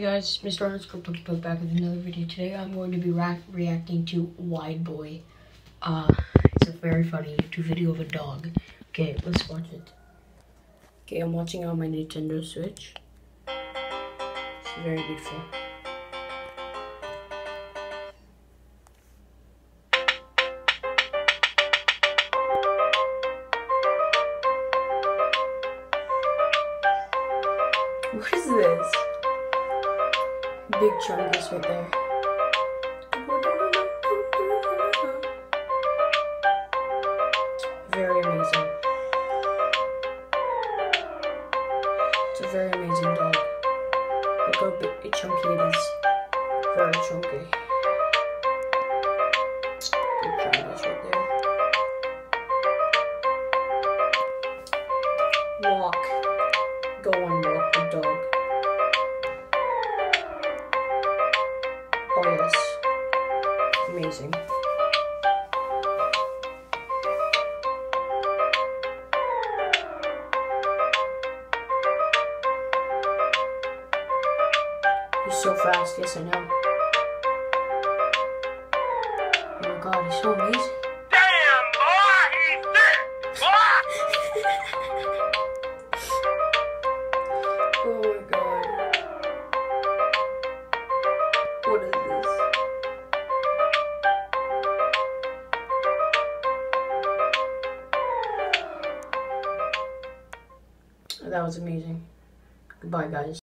Hey guys, Mr. Underscore Pokepok back with another video. Today I'm going to be reacting to Wide Boy. It's a very funny YouTube video of a dog. Okay, let's watch it. Okay, I'm watching on my Nintendo Switch. It's very beautiful. What is this? Big Chungus right there. Very amazing. It's a very amazing dog. Look how big chunky it is. Very chunky. Big Chungus right there. Walk. Go and walk the dog. Oh yes. Amazing. He's so fast, yes I know. Oh my god, he's so amazing. Damn, boy, he's thick, boy! Oh my god. What is this? That was amazing. Goodbye, guys.